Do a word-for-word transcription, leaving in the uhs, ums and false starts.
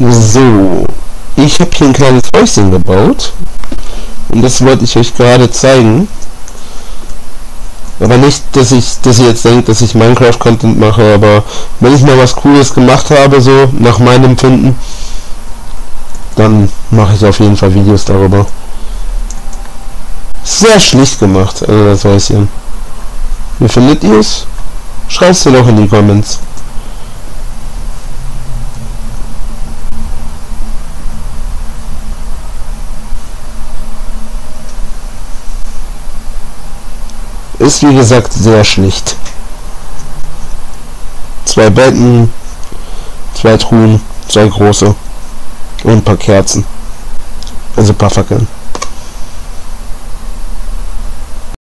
So, ich habe hier ein kleines Häuschen gebaut und das wollte ich euch gerade zeigen. Aber nicht, dass ich, dass ihr jetzt denkt, dass ich Minecraft-Content mache, aber wenn ich mal was Cooles gemacht habe, so nach meinem Empfinden, dann mache ich auf jeden Fall Videos darüber. Sehr schlicht gemacht, also das Häuschen. Wie findet ihr es? Schreibt's mir doch in die Comments. Ist wie gesagt sehr schlicht. Zwei Betten, zwei Truhen, zwei große und ein paar Kerzen. Also ein paar Fackeln.